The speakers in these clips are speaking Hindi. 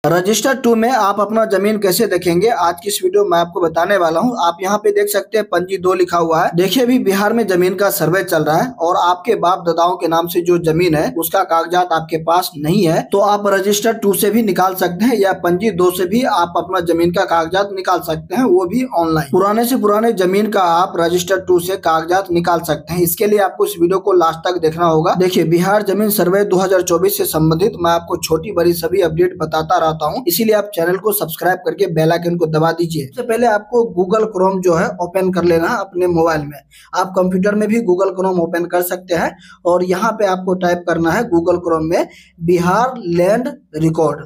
रजिस्टर 2 में आप अपना जमीन कैसे देखेंगे, आज की इस वीडियो में आपको बताने वाला हूं। आप यहां पे देख सकते हैं पंजी 2 लिखा हुआ है। देखिए अभी बिहार में जमीन का सर्वे चल रहा है और आपके बाप दादाओं के नाम से जो जमीन है उसका कागजात आपके पास नहीं है तो आप रजिस्टर 2 से भी निकाल सकते हैं या पंजी 2 से भी आप अपना जमीन का कागजात निकाल सकते हैं, वो भी ऑनलाइन। पुराने से पुराने जमीन का आप रजिस्टर 2 से कागजात निकाल सकते हैं। इसके लिए आपको इस वीडियो को लास्ट तक देखना होगा। देखिए बिहार जमीन सर्वे 2024 से संबंधित मैं आपको छोटी बड़ी सभी अपडेट बताता रहता हूं, इसीलिए आप चैनल को सब्सक्राइब करके बेल आइकन को दबा दीजिए। सबसे पहले आपको गूगल क्रोम जो है ओपन कर लेना है अपने मोबाइल में। आप कंप्यूटर में भी गूगल क्रोम ओपन कर सकते हैं और यहाँ पे आपको टाइप करना है गूगल क्रोम में बिहार लैंड रिकॉर्ड।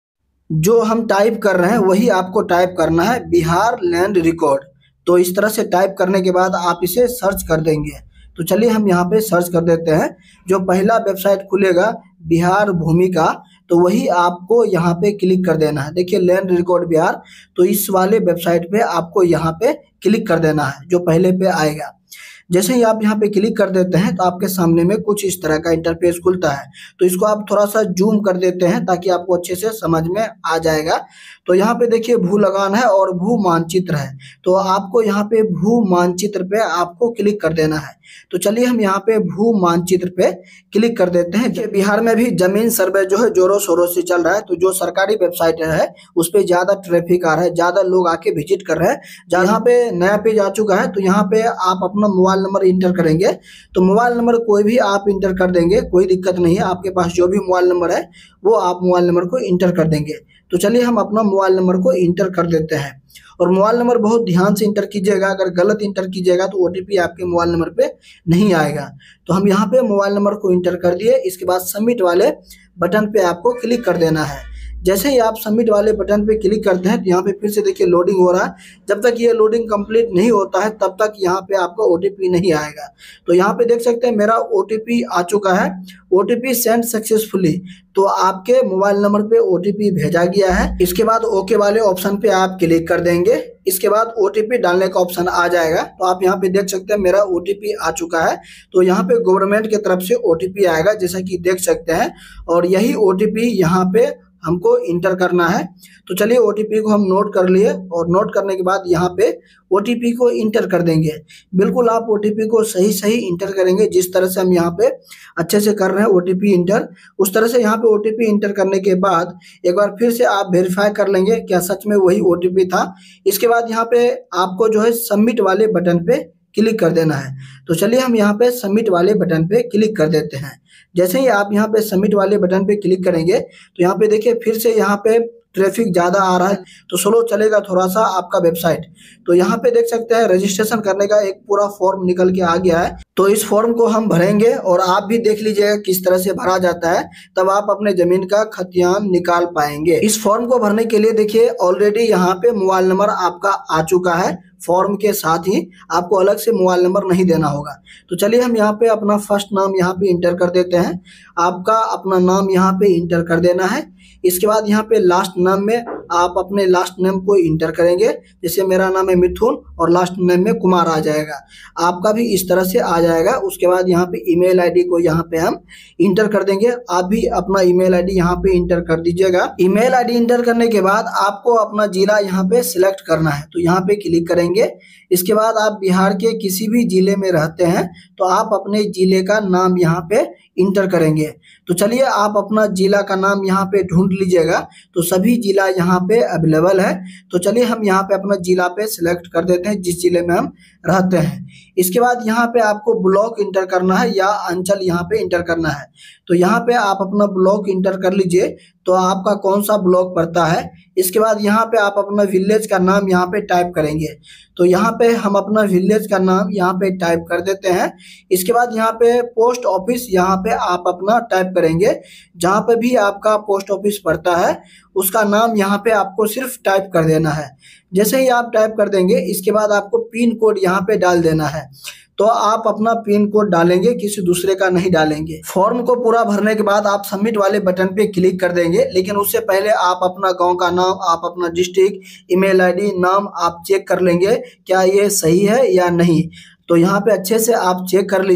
जो हम टाइप कर रहे हैं वही आपको टाइप करना है, बिहार लैंड रिकॉर्ड। तो इस तरह से टाइप करने के बाद आप इसे सर्च कर देंगे। तो चलिए हम यहाँ पे सर्च कर देते हैं। जो पहला वेबसाइट खुलेगा बिहार भूमि का, तो वही आपको यहाँ पे क्लिक कर देना है। देखिए लैंड रिकॉर्ड बिहार, तो इस वाले वेबसाइट पे आपको यहाँ पे क्लिक कर देना है जो पहले पे आएगा। जैसे ही आप यहाँ पे क्लिक कर देते हैं तो आपके सामने में कुछ इस तरह का इंटरफेस खुलता है। तो इसको आप थोड़ा सा जूम कर देते हैं ताकि आपको अच्छे से समझ में आ जाएगा। तो यहाँ पे देखिए भू लगान है और भू मानचित्र है, तो आपको यहाँ पे भू मानचित्र पे आपको क्लिक कर देना है। तो चलिए हम यहाँ पे भू मानचित्र पे क्लिक कर देते हैं। कि बिहार में भी जमीन सर्वे जो है जोरों शोरों से चल रहा है, तो जो सरकारी वेबसाइट है उस पर ज्यादा ट्रैफिक आ रहा है, ज्यादा लोग आके विजिट कर रहे हैं। जहाँ पे नया पेज आ चुका है तो यहाँ पे आप अपना मोबाइल नंबर इंटर करेंगे। तो मोबाइल नंबर कोई भी आप इंटर कर देंगे, कोई दिक्कत नहीं है। आपके पास जो भी मोबाइल नंबर है वो आप मोबाइल नंबर को इंटर कर देंगे। तो चलिए हम अपना मोबाइल नंबर को इंटर कर देते हैं और मोबाइल नंबर बहुत ध्यान से इंटर कीजिएगा। अगर गलत इंटर कीजिएगा तो ओटीपी आपके मोबाइल नंबर पे नहीं आएगा। तो हम यहाँ पे मोबाइल नंबर को इंटर कर दिए। इसके बाद सबमिट वाले बटन पे आपको क्लिक कर देना है। जैसे ही आप सबमिट वाले बटन पे क्लिक करते हैं तो यहाँ पे फिर से देखिए लोडिंग हो रहा है। जब तक ये लोडिंग कंप्लीट नहीं होता है तब तक यहाँ पे आपका ओटीपी नहीं आएगा। तो यहाँ पे देख सकते हैं मेरा ओटीपी आ चुका है, ओटीपी सेंड सक्सेसफुली। तो आपके मोबाइल नंबर पे ओटीपी भेजा गया है। इसके बाद ओके वाले ऑप्शन पे आप क्लिक कर देंगे। इसके बाद ओटीपी डालने का ऑप्शन आ जाएगा। तो आप यहाँ पे देख सकते हैं मेरा ओटीपी आ चुका है। तो यहाँ पे गवर्नमेंट की तरफ से ओटीपी आएगा जैसा कि देख सकते हैं, और यही ओटीपी यहाँ पे हमको इंटर करना है। तो चलिए ओटीपी को हम नोट कर लिए और नोट करने के बाद यहाँ पे ओटीपी को इंटर कर देंगे। बिल्कुल आप ओटीपी को सही सही इंटर करेंगे, जिस तरह से हम यहाँ पे अच्छे से कर रहे हैं ओटीपी इंटर, उस तरह से यहाँ पे ओटीपी इंटर करने के बाद एक बार फिर से आप वेरीफाई कर लेंगे क्या सच में वही ओटीपी था। इसके बाद यहाँ पे आपको जो है सबमिट वाले बटन पे क्लिक कर देना है। तो चलिए हम यहाँ पे सबमिट वाले बटन पे क्लिक कर देते हैं। जैसे ही आप यहाँ पे सबमिट वाले बटन पे क्लिक करेंगे तो यहाँ पे देखिए फिर से यहाँ पे ट्रैफिक ज़्यादा आ रहा है, तो स्लो चलेगा थोड़ा सा आपका वेबसाइट। तो यहाँ पे देख सकते हैं रजिस्ट्रेशन करने का एक पूरा फॉर्म निकल के आ गया है। तो इस फॉर्म को हम भरेंगे और आप भी देख लीजिएगा किस तरह से भरा जाता है, तब आप अपने जमीन का खतियान निकाल पाएंगे। इस फॉर्म को भरने के लिए देखिए ऑलरेडी यहाँ पे मोबाइल नंबर आपका आ चुका है। फॉर्म के साथ ही आपको अलग से मोबाइल नंबर नहीं देना होगा। तो चलिए हम यहाँ पे अपना फर्स्ट नाम यहाँ पे इंटर कर देते हैं। आपका अपना नाम यहाँ पे इंटर कर देना है। इसके बाद यहाँ पे लास्ट नाम में आप अपने लास्ट नेम को इंटर करेंगे। जैसे मेरा नाम है मिथुन और लास्ट नेम में कुमार आ जाएगा, आपका भी इस तरह से आ जाएगा। उसके बाद यहाँ पे ईमेल आईडी को यहाँ पे हम इंटर कर देंगे। आप भी अपना ईमेल आईडी यहाँ पे इंटर कर दीजिएगा। ईमेल आईडी इंटर करने के बाद आपको अपना जिला यहाँ पे सिलेक्ट करना है, तो यहाँ पे क्लिक करेंगे। इसके बाद आप बिहार के किसी भी जिले में रहते हैं तो आप अपने जिले का नाम यहाँ पे इंटर करेंगे। तो चलिए आप अपना जिला का नाम यहाँ पे ढूंढ लीजिएगा, तो सभी जिला यहाँ पे अवेलेबल है। तो चलिए हम यहाँ पे अपना जिला पे सिलेक्ट कर देते हैं जिस जिले में हम रहते हैं। इसके बाद यहाँ पे आपको ब्लॉक इंटर करना है या अंचल यहाँ पे इंटर करना है। तो यहाँ पे आप अपना ब्लॉक इंटर कर लीजिए, तो आपका कौन सा ब्लॉक पड़ता है। इसके बाद यहाँ पे आप अपना विलेज का नाम यहाँ पे टाइप करेंगे। तो यहाँ पे हम अपना विलेज का नाम यहाँ पे टाइप कर देते हैं। इसके बाद यहाँ पे पोस्ट ऑफिस यहाँ पे आप अपना टाइप करेंगे। जहाँ पे भी आपका पोस्ट ऑफिस पड़ता है उसका नाम यहाँ पे आपको सिर्फ टाइप कर देना है। जैसे ही आप टाइप कर देंगे इसके बाद आपको पिन कोड यहाँ पे डाल देना है। तो आप अपना पिन कोड डालेंगे, किसी दूसरे का नहीं डालेंगे। फॉर्म को पूरा भरने के बाद आप सबमिट वाले बटन पे क्लिक कर देंगे, लेकिन उससे पहले आप अपना गांव का नाम, आप अपना डिस्ट्रिक्ट, ईमेल आईडी, नाम आप चेक कर लेंगे क्या ये सही है या नहीं। तो यहाँ पे अच्छे से आप चेक कर लीजिए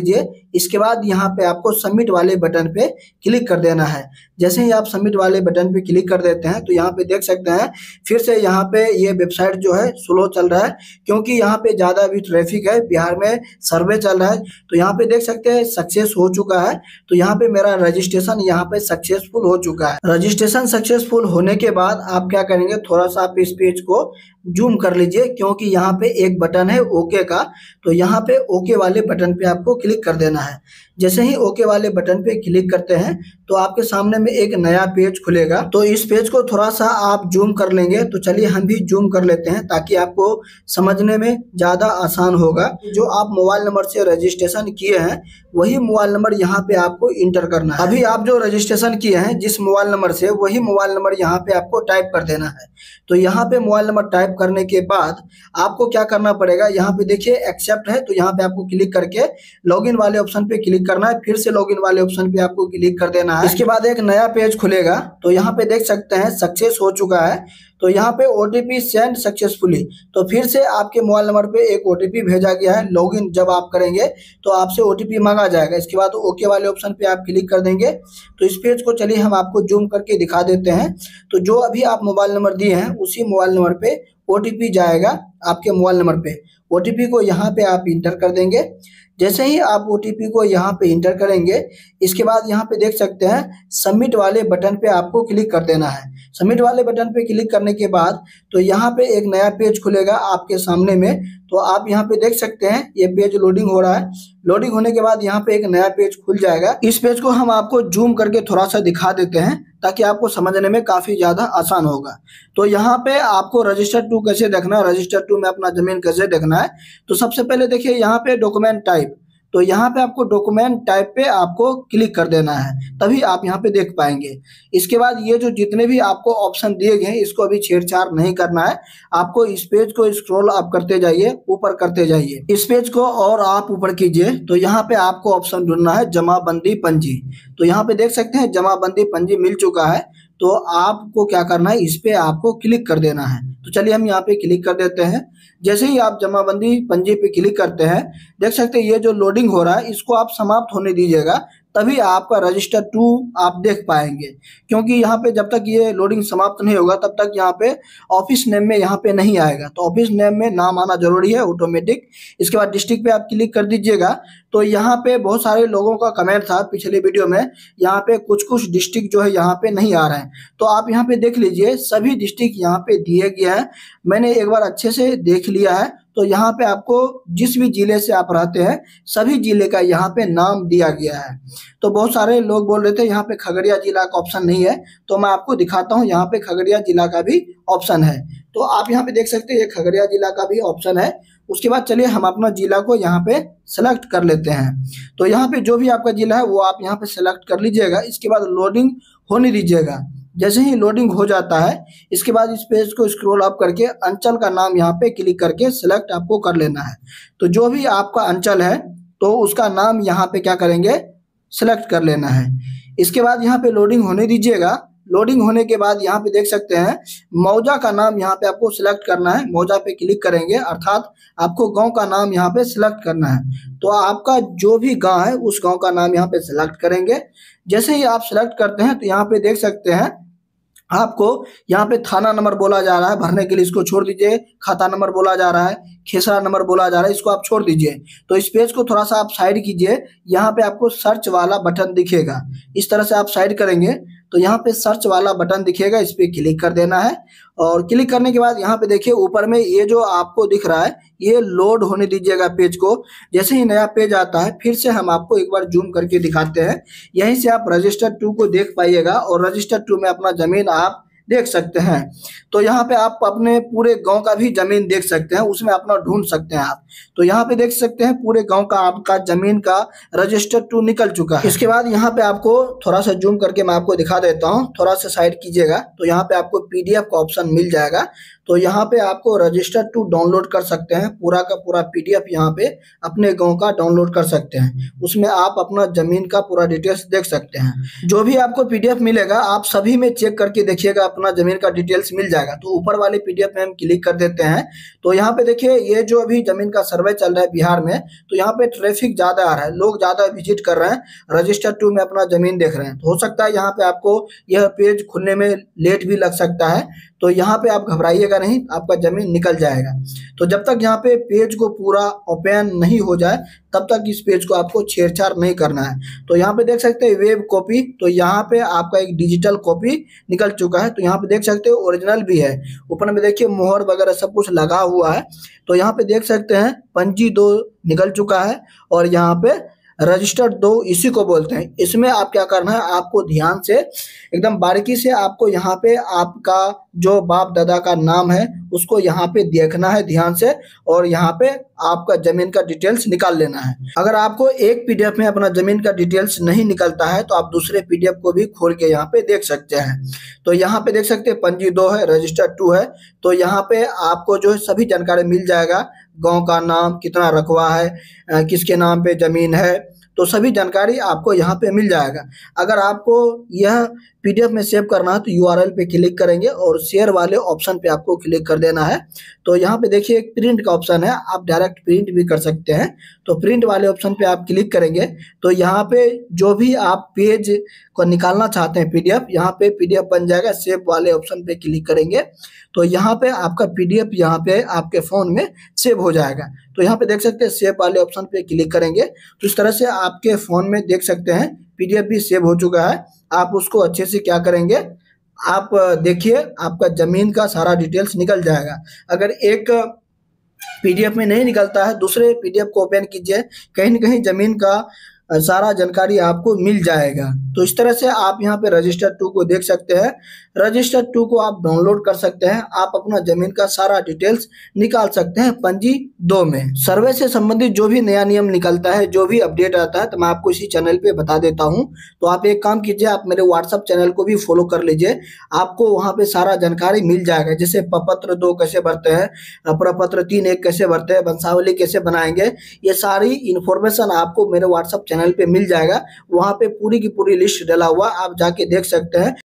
इसके बाद यहाँ पे आपको सबमिट वाले बटन पे क्लिक कर देना है। जैसे ही आप सबमिट वाले बटन पे क्लिक कर देते हैं तो यहाँ पे देख सकते हैं फिर से यहाँ पे ये वेबसाइट जो है स्लो चल रहा है, क्योंकि यहाँ पे ज़्यादा अभी ट्रैफिक है, बिहार में सर्वे चल रहा है। तो यहाँ पे देख सकते हैं सक्सेस हो चुका है। तो यहाँ पे मेरा रजिस्ट्रेशन यहाँ पे सक्सेसफुल हो चुका है। रजिस्ट्रेशन सक्सेसफुल होने के बाद आप क्या करेंगे, थोड़ा सा आप इस पेज को जूम कर लीजिए, क्योंकि यहाँ पे एक बटन है ओके का। तो यहाँ पे ओके वाले बटन पे आपको क्लिक कर देना है। जैसे ही ओके वाले बटन पे क्लिक करते हैं तो आपके सामने में एक नया पेज खुलेगा। तो इस पेज को थोड़ा सा आप जूम कर लेंगे। तो चलिए हम भी जूम कर लेते हैं ताकि आपको समझने में ज़्यादा आसान होगा। जो आप मोबाइल नंबर से रजिस्ट्रेशन किए हैं वही मोबाइल नंबर यहाँ पे आपको इंटर करना है। अभी आप जो रजिस्ट्रेशन किए हैं जिस मोबाइल नंबर से, वही मोबाइल नंबर यहाँ पे आपको टाइप कर देना है। तो यहाँ पे मोबाइल नंबर टाइप करने के बाद आपको क्या करना पड़ेगा, यहाँ पे देखिए एक्सेप्ट है, तो यहाँ पे आपको क्लिक करके लॉगिन वाले ऑप्शन पे क्लिक करना है। फिर से लॉगिन वाले ऑप्शन पे आपको क्लिक कर देना है। इसके बाद एक नया पेज खुलेगा। तो यहाँ पे देख सकते हैं सक्सेस हो चुका है। तो यहाँ पे OTP सेंड सक्सेसफुली, तो फिर से आपके मोबाइल नंबर पे एक OTP भेजा गया है। लॉगिन जब आप करेंगे तो आपसे OTP मांगा जाएगा। इसके बाद ओके वाले ऑप्शन पे आप क्लिक कर देंगे। तो इस पेज को चलिए हम आपको जूम करके दिखा देते हैं। तो जो अभी आप मोबाइल नंबर दिए हैं उसी मोबाइल नंबर पे OTP जाएगा आपके मोबाइल नंबर पे। OTP को यहाँ पे आप इंटर कर देंगे। जैसे ही आप OTP को यहाँ पे इंटर करेंगे, इसके बाद यहाँ पे देख सकते हैं सबमिट वाले बटन पे आपको क्लिक कर देना है। सबमिट वाले बटन पे क्लिक करने के बाद तो यहाँ पे एक नया पेज खुलेगा आपके सामने में। तो आप यहाँ पे देख सकते हैं ये पेज लोडिंग हो रहा है। लोडिंग होने के बाद यहाँ पे एक नया पेज खुल जाएगा। इस पेज को हम आपको जूम करके थोड़ा सा दिखा देते हैं ताकि आपको समझने में काफी ज्यादा आसान होगा। तो यहाँ पे आपको रजिस्टर टू कैसे देखना है, रजिस्टर टू में अपना जमीन कैसे देखना है। तो सबसे पहले देखिए यहाँ पे डॉक्यूमेंट टाइप, तो यहाँ पे आपको डॉक्यूमेंट टाइप पे आपको क्लिक कर देना है, तभी आप यहाँ पे देख पाएंगे। इसके बाद ये जो जितने भी आपको ऑप्शन दिए गए हैं इसको अभी छेड़छाड़ नहीं करना है। आपको इस पेज को स्क्रॉल अप करते जाइए, ऊपर करते जाइए। इस पेज को और आप ऊपर कीजिए तो यहाँ पे आपको ऑप्शन ढूंढना है जमाबंदी पंजी। तो यहाँ पे देख सकते हैं जमाबंदी पंजी मिल चुका है। तो आपको क्या करना है, इस पे आपको क्लिक कर देना है। तो चलिए हम यहाँ पे क्लिक कर देते हैं। जैसे ही आप जमाबंदी पंजी पे क्लिक करते हैं, देख सकते हैं ये जो लोडिंग हो रहा है इसको आप समाप्त होने दीजिएगा, तभी आपका रजिस्टर टू आप देख पाएंगे। क्योंकि यहाँ पे जब तक ये लोडिंग समाप्त नहीं होगा तब तक यहाँ पे ऑफिस नेम में यहाँ पे नहीं आएगा। तो ऑफिस नेम में नाम आना जरूरी है ऑटोमेटिक। इसके बाद डिस्ट्रिक्ट पे आप क्लिक कर दीजिएगा। तो यहाँ पे बहुत सारे लोगों का कमेंट था पिछले वीडियो में, यहाँ पे कुछ कुछ डिस्ट्रिक्ट जो है यहाँ पे नहीं आ रहे हैं। तो आप यहाँ पे देख लीजिए सभी डिस्ट्रिक्ट यहाँ पे दिए गए हैं। मैंने एक बार अच्छे से देख लिया है। तो यहाँ पे आपको जिस भी जिले से आप रहते हैं सभी जिले का यहाँ पे नाम दिया गया है। तो बहुत सारे लोग बोल रहे थे यहाँ पे खगड़िया जिला का ऑप्शन नहीं है, तो मैं आपको दिखाता हूँ यहाँ पे खगड़िया जिला का भी ऑप्शन है। तो आप यहाँ पे देख सकते हैं ये खगड़िया जिला का भी ऑप्शन है। उसके बाद चलिए हम अपना जिला को यहाँ पे सेलेक्ट कर लेते हैं। तो यहाँ पे जो भी आपका जिला है वो आप यहाँ पे सेलेक्ट कर लीजिएगा। इसके बाद लोडिंग होने दीजिएगा। जैसे ही लोडिंग हो जाता है इसके बाद इस पेज को स्क्रॉल अप करके अंचल का नाम यहाँ पे क्लिक करके सिलेक्ट आपको कर लेना है। तो जो भी आपका अंचल है तो उसका नाम यहाँ पे क्या करेंगे, सिलेक्ट कर लेना है। इसके बाद यहाँ पे लोडिंग होने दीजिएगा। लोडिंग होने के बाद यहाँ पे देख सकते हैं मौजा का नाम यहाँ पे आपको सिलेक्ट करना है। मौजा पे क्लिक करेंगे, अर्थात आपको गांव का नाम यहाँ पे सिलेक्ट करना है। तो आपका जो भी गांव है उस गांव का नाम यहाँ पे सिलेक्ट करेंगे। जैसे ही आप सिलेक्ट करते हैं तो यहाँ पे देख सकते हैं आपको यहाँ पे थाना नंबर बोला जा रहा है, भरने के लिए इसको छोड़ दीजिए। खाता नंबर बोला जा रहा है, खेसरा नंबर बोला जा रहा है, इसको आप छोड़ दीजिए। तो इस पेज को थोड़ा सा आप साइड कीजिए। यहाँ पे आपको सर्च वाला बटन दिखेगा, इस तरह से आप साइड करेंगे तो यहाँ पे सर्च वाला बटन दिखेगा, इस पे क्लिक कर देना है। और क्लिक करने के बाद यहाँ पे देखिए ऊपर में ये जो आपको दिख रहा है ये लोड होने दीजिएगा पेज को। जैसे ही नया पेज आता है फिर से हम आपको एक बार जूम करके दिखाते हैं। यहीं से आप रजिस्टर टू को देख पाइएगा और रजिस्टर टू में अपना जमीन आप देख सकते हैं। तो यहाँ पे आप अपने पूरे गांव का भी जमीन देख सकते हैं, उसमें अपना ढूंढ सकते हैं आप। तो यहाँ पे देख सकते हैं पूरे गांव का आपका जमीन का रजिस्टर टू निकल चुका है। इसके बाद यहाँ पे आपको थोड़ा सा जूम करके मैं आपको दिखा देता हूँ, थोड़ा सा साइड कीजिएगा तो यहाँ पे आपको PDF का ऑप्शन मिल जाएगा। तो यहाँ पे आपको रजिस्टर टू डाउनलोड कर सकते हैं, पूरा का पूरा पीडीएफ यहाँ पे अपने गांव का डाउनलोड कर सकते हैं। उसमें आप अपना जमीन का पूरा डिटेल्स देख सकते हैं। जो भी आपको पीडीएफ मिलेगा आप सभी में चेक करके देखिएगा, अपना जमीन का डिटेल्स मिल जाएगा। तो ऊपर वाले पीडीएफ में हम क्लिक कर देते हैं। तो यहाँ पे देखिए ये जो अभी जमीन का सर्वे चल रहा है बिहार में, तो यहाँ पे ट्रैफिक ज्यादा आ रहा है, लोग ज्यादा विजिट कर रहे हैं, रजिस्टर टू में अपना जमीन देख रहे हैं। तो हो सकता है यहाँ पे आपको यह पेज खुलने में लेट भी लग सकता है, तो यहाँ पे आप घबराइएगा नहीं, आपका जमीन निकल जाएगा। तो जब तक यहाँ पे पेज को पूरा ओपन नहीं हो जाए तब तक इस पेज को आपको छेड़छाड़ नहीं करना है। तो यहाँ पे देख सकते हैं वेब कॉपी, तो यहाँ पे आपका एक डिजिटल कॉपी निकल चुका है। तो यहाँ पे देख सकते हो ओरिजिनल भी है, ऊपर में देखिए मोहर वगैरह सब कुछ लगा हुआ है। तो यहाँ पे देख सकते हैं पंजी 2 निकल चुका है और यहाँ पे रजिस्टर्ड 2 इसी को बोलते हैं। इसमें आप क्या करना है, आपको ध्यान से एकदम बारीकी से आपको यहाँ पे आपका जो बाप दादा का नाम है उसको यहाँ पे देखना है ध्यान से, और यहाँ पे आपका जमीन का डिटेल्स निकाल लेना है। अगर आपको एक पीडीएफ में अपना जमीन का डिटेल्स नहीं निकलता है तो आप दूसरे पीडीएफ को भी खोल के यहाँ पे देख सकते हैं। तो यहाँ पे देख सकते हैं पंजी 2 है, रजिस्टर 2 है। तो यहाँ पे आपको जो है सभी जानकारी मिल जाएगा, गांव का नाम, कितना रकबा है, किसके नाम पे जमीन है, तो सभी जानकारी आपको यहाँ पे मिल जाएगा। अगर आपको यह पीडीएफ में सेव करना है तो यूआरएल पे क्लिक करेंगे और शेयर वाले ऑप्शन पे आपको क्लिक कर देना है। तो यहाँ पे देखिए एक प्रिंट का ऑप्शन है, आप डायरेक्ट प्रिंट भी कर सकते हैं। तो प्रिंट वाले ऑप्शन पे आप क्लिक करेंगे तो यहाँ पे जो भी आप पेज को निकालना चाहते हैं पीडीएफ, यहाँ पे पीडीएफ बन जाएगा। सेव वाले ऑप्शन पे क्लिक करेंगे तो यहाँ पे आपका पीडीएफ यहाँ पे आपके फोन में सेव हो जाएगा। तो यहाँ पे देख सकते हैं सेव वाले ऑप्शन पे क्लिक करेंगे तो इस तरह से आपके फोन में देख सकते हैं पीडीएफ भी सेव हो चुका है। आप उसको अच्छे से क्या करेंगे, आप देखिए आपका जमीन का सारा डिटेल्स निकल जाएगा। अगर एक पीडीएफ में नहीं निकलता है दूसरे पीडीएफ को ओपन कीजिए, कहीं न कहीं जमीन का सारा जानकारी आपको मिल जाएगा। तो इस तरह से आप यहाँ पे रजिस्टर 2 को देख सकते हैं। रजिस्टर 2 को आप डाउनलोड कर सकते हैं, आप अपना जमीन का सारा डिटेल्स निकाल सकते हैं पंजी 2 में। सर्वे से संबंधित जो भी नया नियम निकलता है, जो भी अपडेट आता है, तो मैं आपको इसी चैनल पे बता देता हूँ। तो आप एक काम कीजिए, आप मेरे व्हाट्सअप चैनल को भी फॉलो कर लीजिए, आपको वहाँ पे सारा जानकारी मिल जाएगा। जैसे प्रपत्र 2 कैसे भरते हैं, प्रपत्र 3(1) कैसे भरते हैं, वंशावली कैसे बनाएंगे, ये सारी इन्फॉर्मेशन आपको मेरे व्हाट्सअप चैनल पे मिल जाएगा। वहाँ पे पूरी की पूरी लिस्ट डाला हुआ, आप जाके देख सकते हैं।